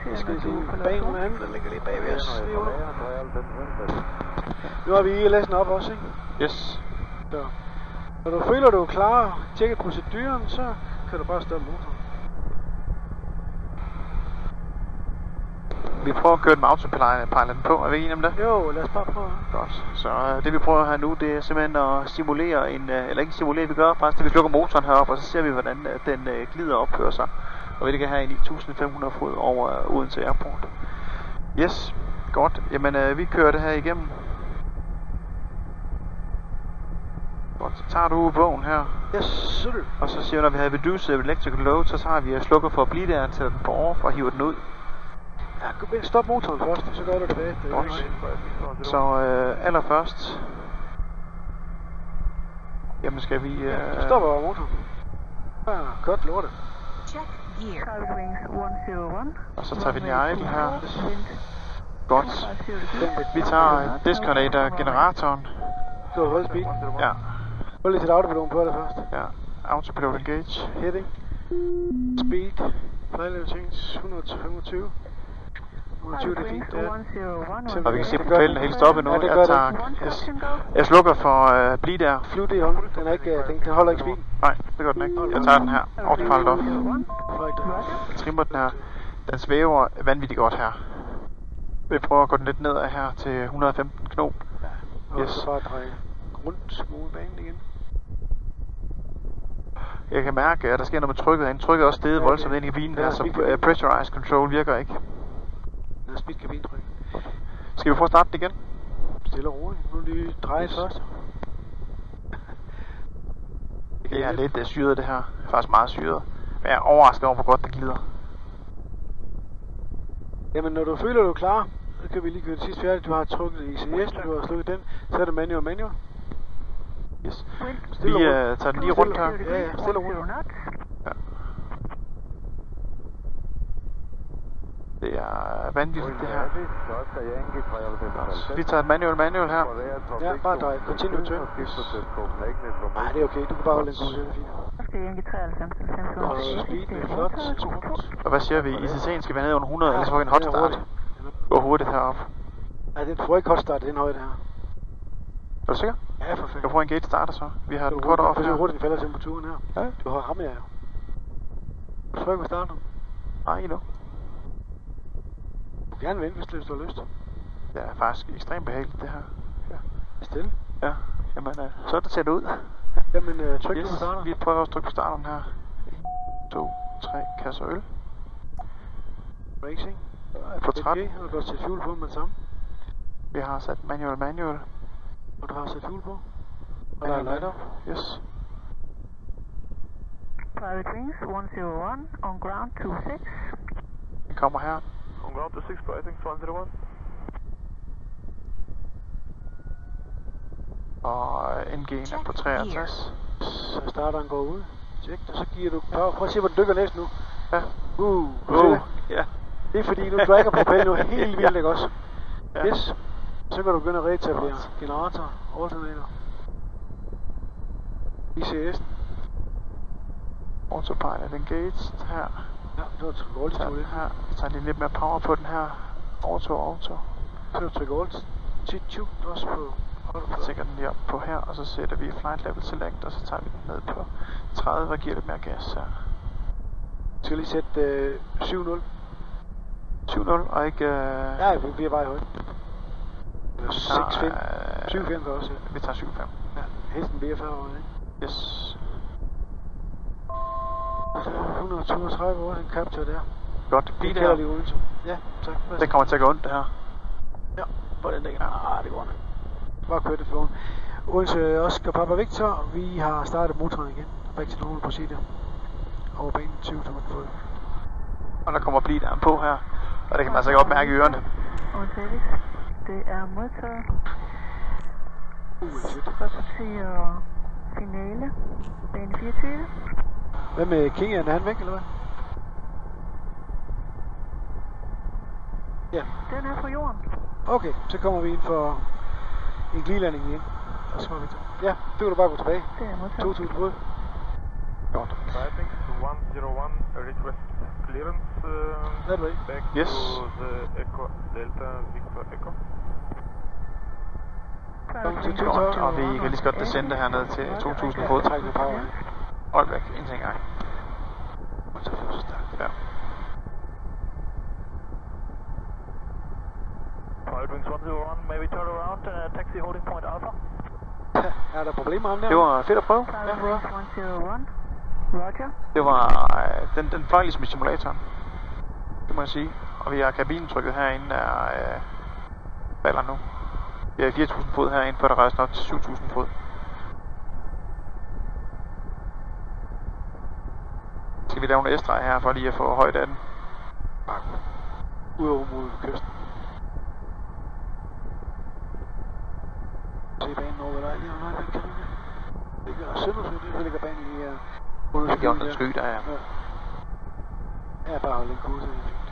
Jeg skal se bag nogle anden, der ligger lige bag ved os. Nu har vi læsen op også, ikke? Yes. Så når du føler, du er klar, tjekke proceduren, så kan du bare stoppe motoren. Vi prøver at køre den autopiloten på, er vi enige om det? Jo, lad os bare prøve. Godt. Så det vi prøver her nu, det er simpelthen at simulere eller ikke simulere, vi gør faktisk, at vi slukker motoren heroppe, og så ser vi, hvordan den glider og opfører sig. Og vi ligger her i 9.500 fod over Odense Airport. Yes, godt. Jamen, vi kører det her igennem. Godt, så tager du bogen her. Yes, sir. Og så siger vi, når vi har reduced electrical load, så tager vi slukker for at blive der, til den på off og hiver den ud. Ja, stop motoren først, så gør du det. Så allerførst. Jamen skal vi... Ja, stopper motoren. Ja, godt lortet. Og så tager vi den idle her. Godt. Vi tager disconnector generatoren. Du har holdt speed. Ja. Hold lige til autopiloten på det først. Ja. Autopilot engage. Heading. Speed. Flylane change 125. 120, det er fint. Ja. Og vi kan se, at propellen er helt stoppet nu. Jeg slukker for blive der. Flyv det i hånden. Den, er ikke, den holder ikke speed. Nej, det gør den ikke. Jeg tager den her. Autopilot off. Jeg trimmer den her. Den svæver vanvittigt godt her. Vi prøver at gå den lidt nedad her til 115 knop. Ja. Og så bare dreje rundt mod banen igen. Jeg kan mærke, at der sker noget med trykket herinde. Trykket er også steget voldsomt ind i bilen her, så pressurized control virker ikke. Den er speed kabintryk. Skal vi prøve at starte det igen? Stille og roligt. Nu lige dreje først. Det er lidt syret det her. Det er faktisk meget syret. Men jeg er overrasket over, hvor godt det glider. Jamen når du føler, du er klar, så kan vi lige køre det sidste færdigt. Du har trykket ICS, du har slukket den. Så er det manual. Yes. Vi tager den lige rundt her. Ja, stille og roligt. Ja. Det er vanvittigt det her. Vi tager et manual her. Ja, bare drej. Continue turn. Nej, det er okay. Du kan bare holde den god. Og speed, det er flot. Og hvad siger vi? ICC'en skal være nede under 100, ellers får vi en hot start. Gå hurtigt heroppe. Nej, den får ikke hot start, den højde her. Er du sikker? Ja, for fanden. Jeg får en gate starter så. Vi har den kort off her. Hvor hurtigt den falder temperaturen her. Ja. Du har ham her. Du trykker på starten. Nej, ikke nu. Du kan gerne vente, hvis du har lyst. Det er faktisk ekstremt behageligt det her. Ja. Stille. Ja. Jamen, så ser det ud. Jamen, tryk på starten. Vi prøver også at trykke på starten her. 1, 2, 3, kasser øl. Racing. På 13. Og du har sat fuel på med det samme. Vi har sat manual. Og du har sat fuel på. Og der er light up. Yes. Private wings 101 on ground 26. Vi kommer her. On ground 26, private wings 101. Og NG'en er på 63. Så starteren går ud. Tjek, og så giver du... Prøv at se, hvor du dykker næsten nu. Ja. Ja. Det er fordi, nu dragger propellen jo helt vildt, ikke også? Ja. Yes. Så kan du begynde at reetablere generator, alternator. ICS. Autopilot engaged her. Ja, det var tryk alt her. Jeg tager lige lidt mere power på den her. Auto. Så kan du trykke alt. Tune også på. Jeg tænker den lige op på her, og så sætter vi flight level select, og så tager vi den ned på 30 og giver lidt mere gas her. Jeg skal lige sætte 7-0. 7-0 og ikke... Ja, vi er bare i højde. 6-5. 7-5 også. Vi tager 7-5. Ja, hesten bliver 40 år, ikke? Yes. 132 år, den capture der. Godt, det kalder lige Odense. Ja, tak. Den kommer til at gå ondt, det her. Ja, på den der. Det går ondt. Bare kør det for Odense Oscar Papa Victor. Vi har startet motoren igen. Back til normal procedure. Over banen 20.000 fod. Og der kommer blideren på her. Og det kan man altså godt mærke i ørerne. Det er modtaget. Shit. Rapporterer finale. Bane 24. Hvad med King? Er han væk, eller hvad? Ja. Den er på jorden. Okay, så kommer vi ind for en glidlanding igen. Og så vi ja, det kan du bare gå tilbage. Det er modtaget. 2.000 fod. Godt. Driving 101, request clear clearance. That way. Back Yes. to the EKOD Delta Victor Echo. Godt, og vi kan lige så godt descende hernede til 2000 fod. Træk med power. Øjeblik, en ting gang. Ja. Pilot Wings 101, maybe turn around, taxi holding point Alpha. Er der problemer om der? Det var fedt at prøve. Pilot Wings 101, Roger. Det var, den fløj ligesom i simulatoren. Det må jeg sige. Og vi har kabinentrykket herinde er falder nu. Vi har 4000 fod herinde, før der rejser op til 7000 fod. Skal vi lave en S-streg her, for lige at få højde af den? Udover mod kysten. Se banen over dig lige om øjeblik, kan du det? Det ligger søndersøgt, så ligger banen lige her. Det er også noget sky, der er. Ja, bare hold den kurse.